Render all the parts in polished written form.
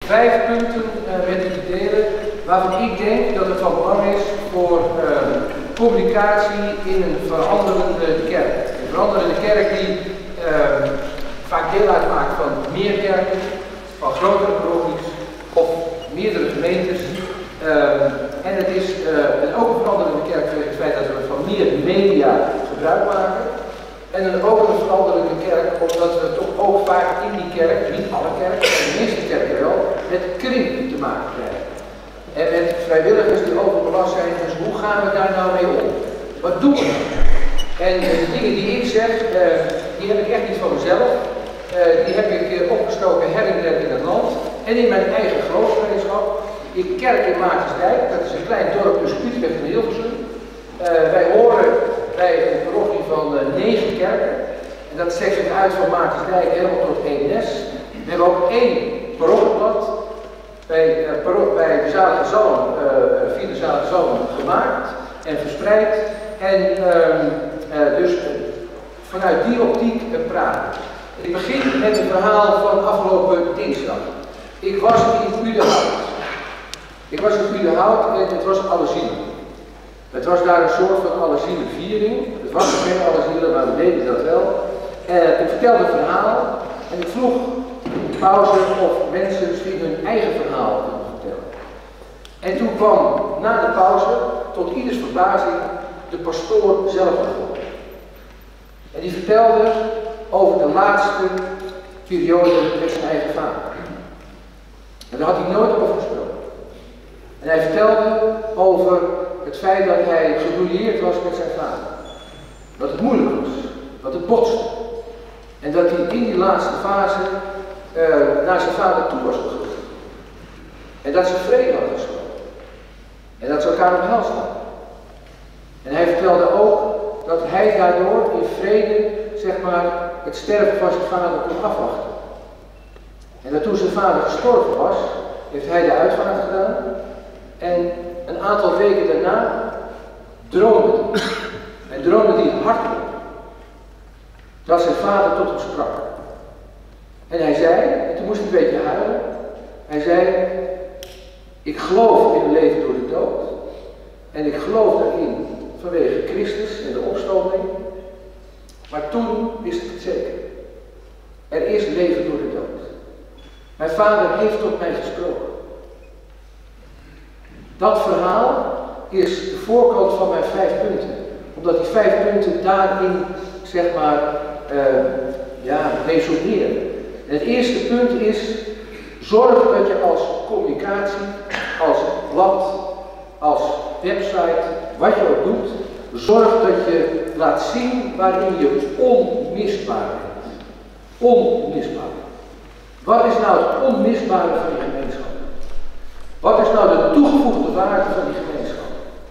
5 punten met u te delen waarvan ik denk dat het van belang is voor communicatie in een veranderende kerk. Een veranderende kerk die vaak deel uitmaakt van meer kerken, van grotere parochies of meerdere gemeentes. En het is ook een veranderende kerk vanwege het feit dat we van meer media gebruik maken. En dan ook een veranderende kerk, omdat we toch ook vaak in die kerk, niet alle kerken, maar de meeste kerken wel, met kring te maken krijgen. En met vrijwilligers die overbelast zijn, dus hoe gaan we daar nou mee om? Wat doen we nou? En de dingen die ik zeg, die heb ik echt niet van mezelf. Die heb ik opgestoken her en der in het land en in mijn eigen geloofsgemeenschap. Ik kerk in Maartensdijk, dat is een klein dorp tussen Utrecht en Hilversum. Wij horen bij een parochie van 9 kerken. En dat strekt zich uit van Maartensdijk helemaal tot Eemnes. We hebben ook 1 parochieblad bij de Zalige Zalm, via de Zalige Zalm gemaakt en verspreid. En dus vanuit die optiek praten. Ik begin met een verhaal van afgelopen dinsdag. Ik was in Udenhout. En het was Allezielen. Het was daar een soort van Allezielenviering. Het was nog geen Allezielen, maar we deden dat wel. Ik vertelde een verhaal en ik vroeg in de pauze of mensen misschien hun eigen verhaal wilden vertellen. En toen kwam na de pauze, tot ieders verbazing, de pastoor zelf naar voren. En die vertelde over de laatste periode met zijn eigen vader. En daar had hij nooit over gesproken. En hij vertelde over het feit dat hij gebrouilleerd was met zijn vader. Dat het moeilijk was, dat het botste. En dat hij in die laatste fase naar zijn vader toe was gegaan. En dat ze vrede hadden gesloten. En dat ze elkaar omhelst hadden. En hij vertelde ook dat hij daardoor in vrede, zeg maar, het sterven van zijn vader kon afwachten. En dat toen zijn vader gestorven was, heeft hij de uitvaart gedaan. En een aantal weken daarna droomde hij. En droomde hij hartelijk dat zijn vader tot hem sprak. En hij zei, en toen moest hij een beetje huilen, hij zei, ik geloof in een leven door de dood. En ik geloof daarin vanwege Christus en de opstanding. Maar toen wist ik het zeker. Er is leven door de dood. Mijn vader heeft tot mij gesproken. Dat verhaal is de voorkant van mijn 5 punten. Omdat die 5 punten daarin, zeg maar, resoneren. En het eerste punt is, zorg dat je als communicatie, als blad, als website, wat je ook doet, zorg dat je laat zien waarin je onmisbaar bent. Onmisbaar. Wat is nou het onmisbare van die gemeenschap? Wat is nou de toegevoegde waarde van die gemeenschap?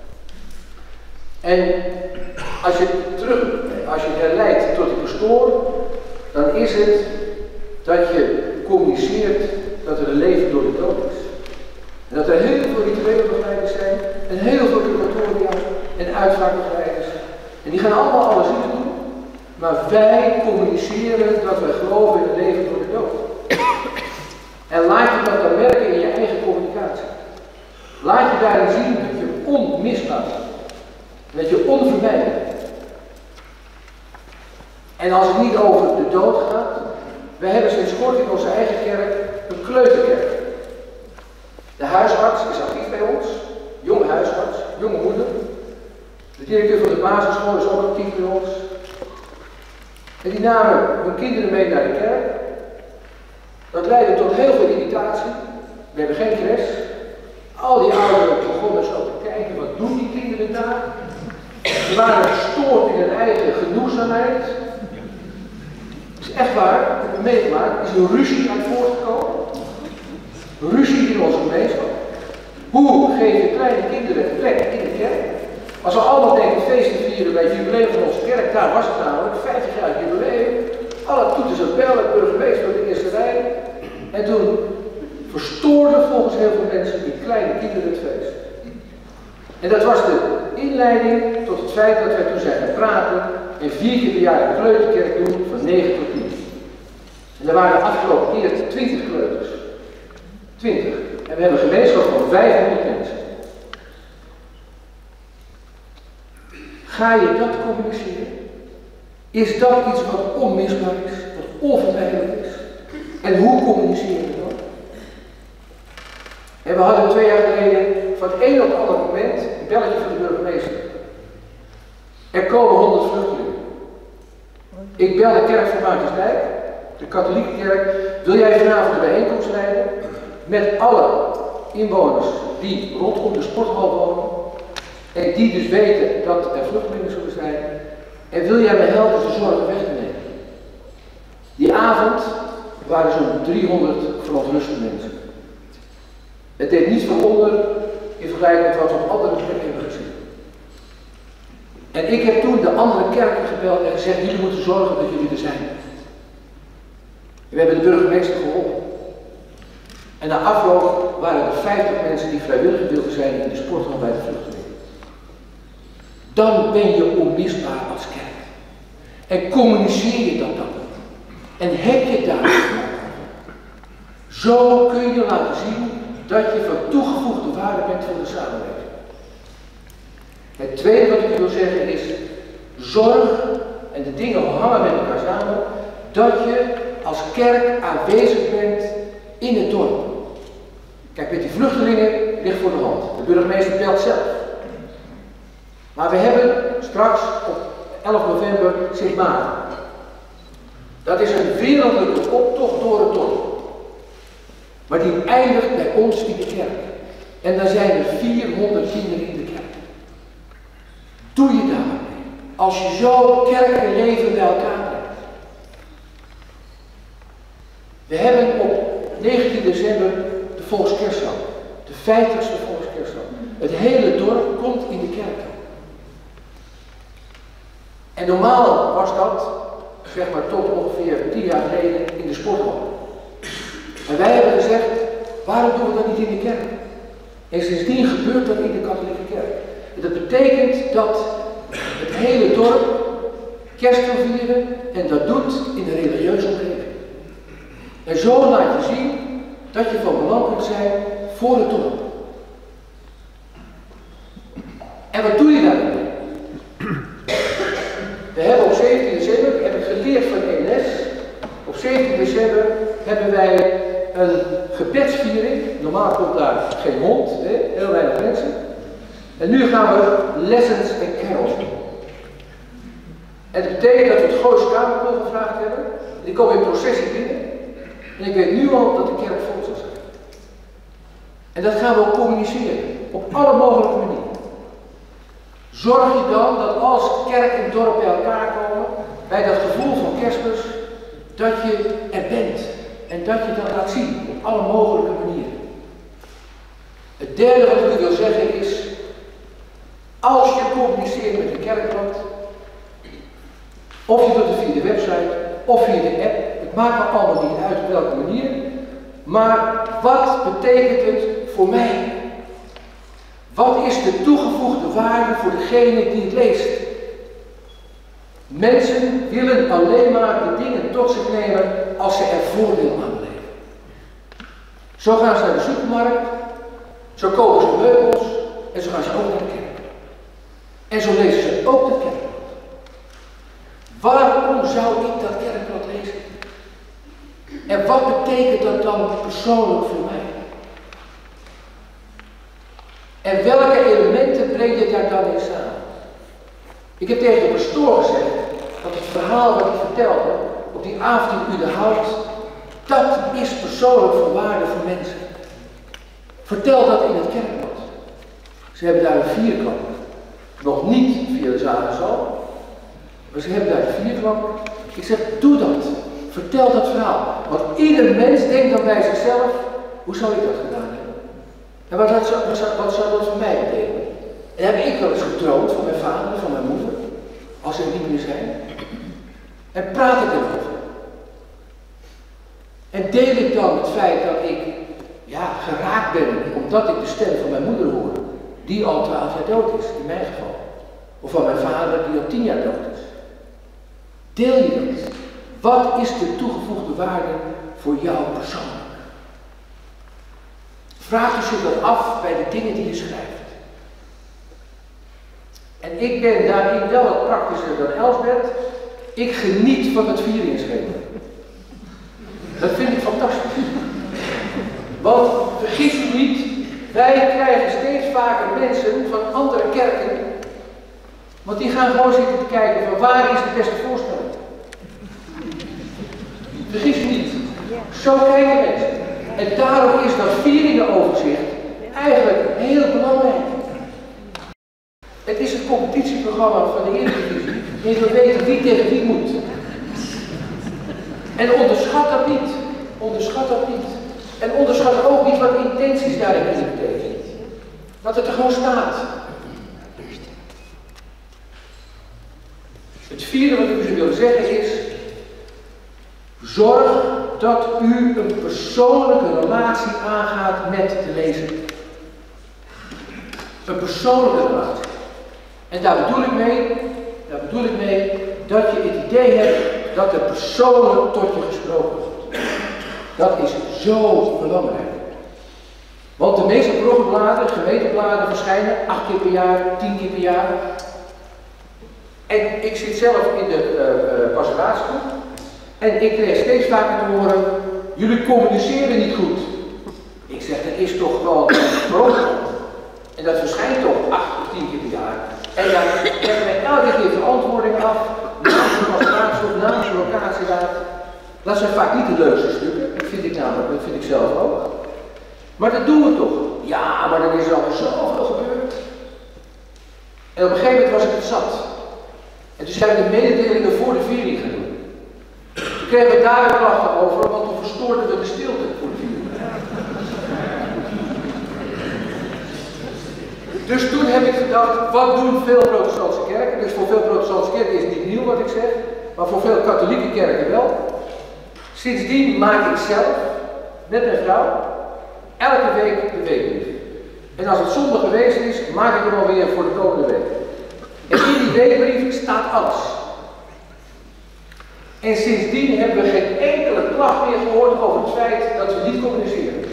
En als je herleidt tot die pastoor, dan is het dat je communiceert dat er een leven door de dood is. En dat er heel veel rituele begeleiders zijn, en heel veel curatoria en uitvaartbegeleiders. En die gaan allemaal alles in doen. Maar wij communiceren dat wij geloven in een leven door de dood. En laat je dat dan merken in je eigen communicatie. Laat je daarin zien dat je onmisbaar bent. Dat je onvermijdelijk bent. En als het niet over de dood gaat, we hebben sinds kort in onze eigen kerk een kleuterkerk. De huisarts is actief bij ons, jonge huisarts, jonge moeder. De directeur van de basisschool is ook actief bij ons. En die namen hun kinderen mee naar de kerk. Dat leidde tot heel veel irritatie. We hebben geen crash. Al die ouderen begonnen zo te kijken, wat doen die kinderen daar? Ze waren gestoord in hun eigen genoegzaamheid. Het is echt waar, ik heb het meegemaakt, er is een ruzie uit voortgekomen. Ruzie in onze gemeenschap. Hoe geef je kleine kinderen plek in de kerk? Als we allemaal denken feesten vieren bij het jubileum van onze kerk, daar was het namelijk, 50 jaar jubileum. Alle toeters en bellen, burgemeester op de eerste rij. En toen verstoorden volgens heel veel mensen die kleine kinderen het feest. En dat was de inleiding tot het feit dat wij toen zijn gaan praten en 4 keer per jaar een kleuterkerk doen van 9 tot 10. En er waren de afgelopen keer 20 kleuters. 20. En we hebben een gemeenschap van 500 mensen. Ga je dat communiceren? Is dat iets wat onmisbaar is, wat onvermijdelijk is? En hoe communiceren we dat? En we hadden 2 jaar geleden van het een op het andere moment een belletje van de burgemeester. Er komen 100 vluchtelingen. Ik bel de kerk van Maartensdijk, de katholieke kerk. Wil jij vanavond de bijeenkomst leiden met alle inwoners die rondom de sporthal wonen en die dus weten dat er vluchtelingen zullen zijn? En wil jij me helpen de zorgen weg te nemen? Die avond waren zo'n 300 verontruste mensen. Het deed niet verwonder in vergelijking met wat we op andere plekken hebben gezien. En ik heb toen de andere kerken gebeld en gezegd, jullie moeten zorgen dat jullie er zijn. En we hebben de burgemeester geholpen. En na afloop waren er 50 mensen die vrijwillig wilden zijn in de sporthal bij de vluchtelingen. Dan ben je onmisbaar als kerk. En communiceer je dat dan. En heb je daar. Zo kun je laten zien dat je van toegevoegde waarde bent voor de samenleving. Het tweede wat ik wil zeggen is, zorg, en de dingen hangen met elkaar samen, dat je als kerk aanwezig bent in het dorp. Kijk, met die vluchtelingen ligt voor de hand. De burgemeester belt zelf. Maar we hebben straks op 11 november Sint Maarten. Dat is een wereldlijke optocht door het dorp. Maar die eindigt bij ons in de kerk. En dan zijn er 400 kinderen in de kerk. Doe je daarmee. Als je zo kerk en leven bij elkaar brengt. We hebben op 19 december de Volkskerstdag. De 50ste Volkskerstdag. Het hele dorp komt in de kerk. En normaal was dat, zeg maar tot ongeveer 10 jaar geleden, in de sporthal. En wij hebben gezegd, waarom doen we dat niet in de kerk? En sindsdien gebeurt dat in de katholieke kerk. En dat betekent dat het hele dorp kerst wil vieren en dat doet in de religieuze omgeving. En zo laat je zien dat je van belang kunt zijn voor het dorp. En wat doe je daarmee? We hebben op 17 december, heb ik geleerd van ENS, op 17 december hebben wij een gebedsviering. Normaal komt daar geen hond, heel weinig mensen. En nu gaan we lessons en carols doen. En dat betekent dat we het Gooise Kamerkoor gevraagd hebben. Die komen in processie binnen. En ik weet nu al dat de kerk vol zal zijn. En dat gaan we ook communiceren. Op alle mogelijke manieren. Zorg je dan dat als kerk en dorp bij elkaar komen, bij dat gevoel van Kerstmis, dat je er bent. En dat je dat laat zien op alle mogelijke manieren. Het derde wat ik wil zeggen is, als je communiceert met de kerkblad, of je doet het via de website, of via de app, het maakt me allemaal niet uit op welke manier, maar wat betekent het voor mij? Wat is de toegevoegde waarde voor degene die het leest? Mensen willen alleen maar de dingen tot zich nemen als ze er voordeel aan beleven. Zo gaan ze naar de supermarkt, zo kopen ze meubels en zo gaan ze ook naar de kerk. En zo lezen ze ook de kerkblad. Waarom zou ik dat kerkblad lezen? En wat betekent dat dan persoonlijk voor mij? En welke elementen breng je daar dan in samen? Ik heb tegen de pastoor gezegd dat het verhaal wat ik vertelde op die avond in Udenhout, dat is persoonlijk van waarde voor mensen. Vertel dat in het kerkblad. Ze hebben daar een vierkant. Nog niet via de zaal, maar ze hebben daar een vierkant. Ik zeg, doe dat. Vertel dat verhaal. Want ieder mens denkt dan bij zichzelf, hoe zou ik dat gedaan hebben? En wat zou dat voor mij betekenen? En heb ik wel eens gedroomd van mijn vader, van mijn moeder, als ze er niet meer zijn? En praat ik erover? En deel ik dan het feit dat ik geraakt ben omdat ik de stem van mijn moeder hoor, die al 12 jaar dood is, in mijn geval. Of van mijn vader die al 10 jaar dood is. Deel je dat? Wat is de toegevoegde waarde voor jou persoonlijk? vraagt u zich dat af bij de dingen die je schrijft. En ik ben daarin wel wat praktischer dan Elsbeth. Ik geniet van het vieringsschema. Dat vind ik fantastisch. Want vergis u niet, wij krijgen steeds vaker mensen van andere kerken, want die gaan gewoon zitten te kijken van waar is de beste voorstelling. Vergis u niet. Zo kijken mensen. En daarom is dat vieringoverzicht eigenlijk heel belangrijk. Het is het competitieprogramma van de Eredivisie. Je wil weten wie tegen wie moet. En onderschat dat niet. Onderschat dat niet. En onderschat ook niet wat intenties daarin betekenen. Dat het er gewoon staat. Het vierde wat ik u wil zeggen is, zorg dat u een persoonlijke relatie aangaat met de lezer. Een persoonlijke relatie. En daar bedoel ik mee dat je het idee hebt dat er persoonlijk tot je gesproken wordt. Dat is zo belangrijk. Want de meeste parochiebladen, gemeentebladen verschijnen 8 keer per jaar, 10 keer per jaar. En ik zit zelf in de pastoratiegroep en ik kreeg steeds vaker te horen, jullie communiceren niet goed. Ik zeg, dat is toch gewoon een probleem. En dat verschijnt toch 8 of 10 keer per jaar. En dan leggen wij elke keer verantwoording af, namens de pastoratiegroep, namens de locatieraad. Dat zijn vaak niet de leukste stukken, dat vind ik namelijk, dat vind ik zelf ook. Maar dat doen we toch. Ja, maar dan is er al zoveel gebeurd. En op een gegeven moment was ik het zat. En toen zijn we de mededelingen voor de viering gaan doen. Toen kregen we daar een klachten over, want toen verstoorden we de stilte voor de viering. Dus toen heb ik gedacht, wat doen veel protestantse kerken? Dus voor veel protestantse kerken is het niet nieuw wat ik zeg, maar voor veel katholieke kerken wel. Sindsdien maak ik zelf, met mijn vrouw, elke week de weekbrief. En als het zondag geweest is, maak ik hem alweer voor de komende week. En in die weekbrief staat alles. En sindsdien hebben we geen enkele klacht meer gehoord over het feit dat we niet communiceren.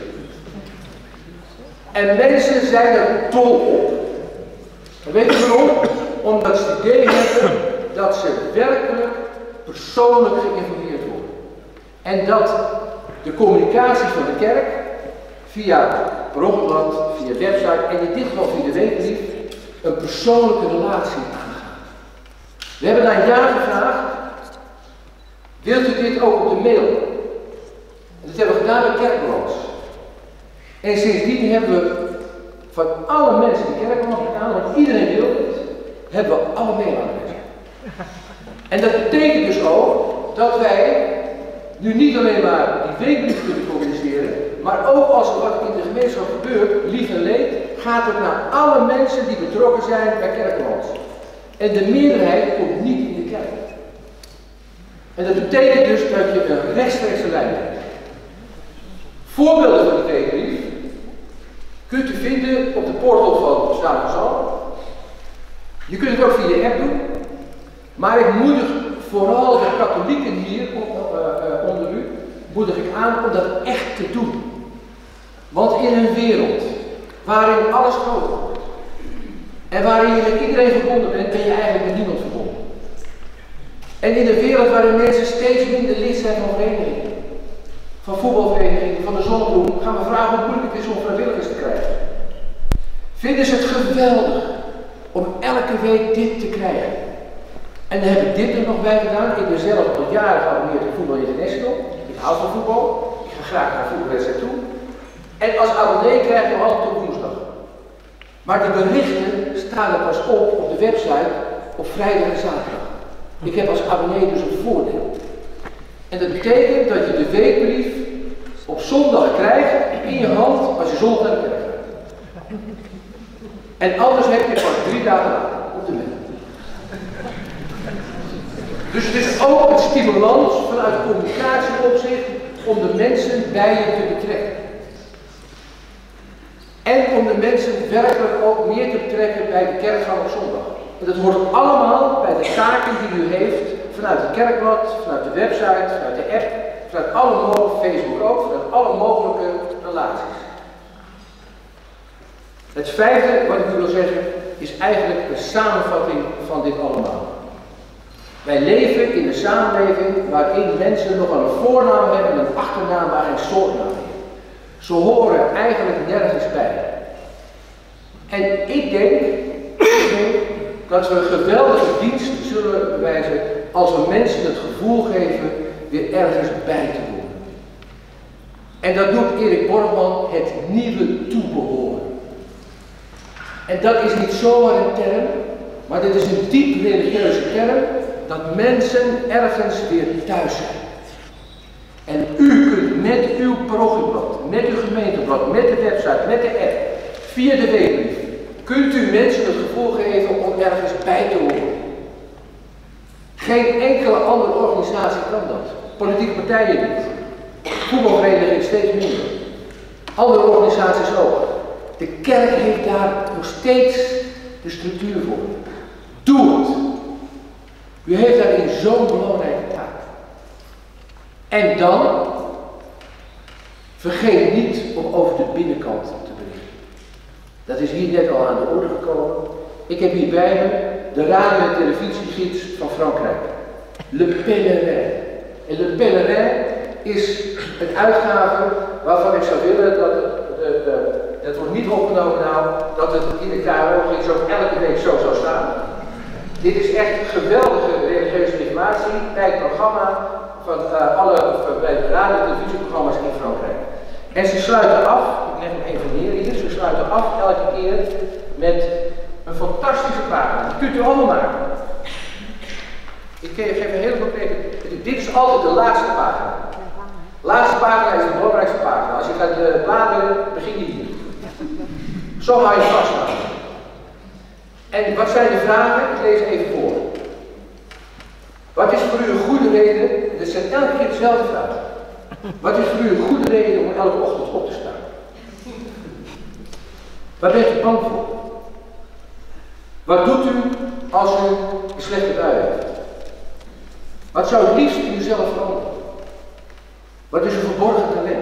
En mensen zijn er dol op. En weet je waarom? Omdat ze het idee hebben dat ze werkelijk persoonlijk geïnformeerd worden. En dat de communicatie van de kerk via het parochieblad, via de website en in dit geval via de weekbrief een persoonlijke relatie aangaat. We hebben na een jaar gevraagd, wilt u dit ook op de mail? En dat hebben we gedaan met kerkbalans. En sindsdien hebben we van alle mensen die kerkbalans gedaan, want iedereen wil het, hebben we alle mailadressen. En dat betekent dus ook dat wij nu niet alleen maar die weekbrief kunnen communiceren, maar ook als er wat in de gemeenschap gebeurt, lief en leed, gaat het naar alle mensen die betrokken zijn bij kerkbalans. En de meerderheid komt niet in de kerk. En dat betekent dus dat je een rechtstreekse lijn hebt. Voorbeelden van die weekbrief kunt u vinden op de portal van Staat van Zalm. Je kunt het ook via de app doen. Maar ik moedig vooral de katholieken hier onder u, moedig ik aan om dat echt te doen. Want in een wereld waarin alles groter wordt en waarin je met iedereen verbonden bent, ben je eigenlijk met niemand verbonden. En in een wereld waarin mensen steeds minder lid zijn van verenigingen, van voetbalverenigingen, van de Zonnebloem, gaan we vragen hoe moeilijk het is om vrijwilligers te krijgen. Vinden ze het geweldig om elke week dit te krijgen? En dan heb ik dit er nog bij gedaan. Ik ben zelf al jaren geabonneerd op Voetbal International. Ik hou van voetbal. Ik ga graag naar een voetbalwedstrijd toe. En als abonnee krijg je altijd op woensdag. Maar de berichten staan er pas op de website op vrijdag en zaterdag. Ik heb als abonnee dus een voordeel. En dat betekent dat je de weekbrief op zondag krijgt in je hand als je zondag naar de kerk gaat. En anders heb je pas 3 dagen later op de web. Dus het is ook een stimulans vanuit communicatieopzicht om de mensen bij je te betrekken. En om de mensen werkelijk ook meer te betrekken bij de kerkgang op zondag. En dat hoort allemaal bij de taken die u heeft vanuit het kerkblad, vanuit de website, vanuit de app, vanuit alle mogelijke, Facebook ook, vanuit alle mogelijke relaties. Het vijfde wat ik u wil zeggen is eigenlijk een samenvatting van dit allemaal. Wij leven in een samenleving waarin mensen nog wel een voornaam hebben en een achternaam maar geen soortnaam hebben. Ze horen eigenlijk nergens bij. En ik denk dat we een geweldige dienst zullen bewijzen als we mensen het gevoel geven weer ergens bij te horen. En dat doet Erik Borgman het nieuwe toebehoren. En dat is niet zomaar een term, maar dit is een diep religieuze term, dat mensen ergens weer thuis zijn. En u kunt met uw parochieblad, met uw gemeenteblad, met de website, met de app, via de weekbrief, kunt u mensen het gevoel geven om ergens bij te horen. Geen enkele andere organisatie kan dat. Politieke partijen niet. Voetbalverenigingen steeds minder. Andere organisaties ook. De kerk heeft daar nog steeds de structuur voor. Doe het. U heeft daarin zo'n belangrijke taak. En dan, vergeet niet om over de binnenkant te berichten. Dat is hier net al aan de orde gekomen. Ik heb hier bij me de radio- en televisiegids van Frankrijk. Le Pèlerin. En Le Pèlerin is een uitgave waarvan ik zou willen dat het wordt niet opgenomen nou, dat het in de KRO-gids ook elke week zo zou staan. Dit is echt geweldige religieuze informatie bij het programma van bij de radio- en televisieprogramma's in Frankrijk. En ze sluiten af, ik leg hem even neer hier, ze sluiten af elke keer met een fantastische pagina. Dat kunt u allemaal maken. Ik geef een hele concrete. Dit is altijd de laatste pagina. De laatste pagina is de belangrijkste pagina. Als je gaat bladeren, begin je hier. Zo hou je vasthouden. En wat zijn de vragen? Ik lees even voor. Wat is voor u een goede reden? Dit zijn elke keer dezelfde vragen. Wat is voor u een goede reden om elke ochtend op te staan? Waar bent u bang voor? Wat doet u als u een slechte bui heeft? Wat zou het liefst in uzelf veranderen? Wat is uw verborgen talent?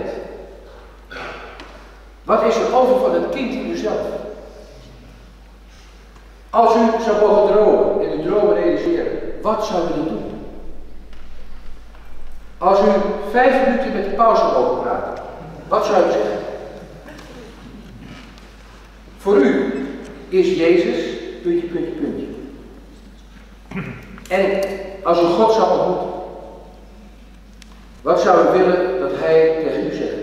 Wat is er over van het kind in uzelf? Als u zou mogen dromen en uw dromen realiseren, wat zou u dan doen? Als u 5 minuten met de paus zou mogen praten, wat zou u zeggen? Voor u is Jezus, puntje, puntje, puntje. En als u God zou ontmoeten, wat zou u willen dat Hij tegen u zegt?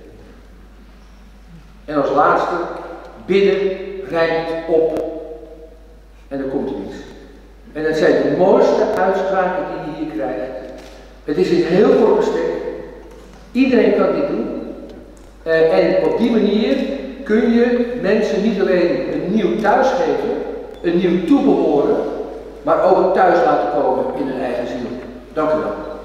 En als laatste, bidden rijmt op. En dan komt er iets. En dat zijn de mooiste uitspraken die je hier krijgt. Het is in heel kort bestek. Iedereen kan dit doen. En op die manier kun je mensen niet alleen een nieuw thuis geven, een nieuw toebehoren, maar ook thuis laten komen in hun eigen ziel. Dank u wel.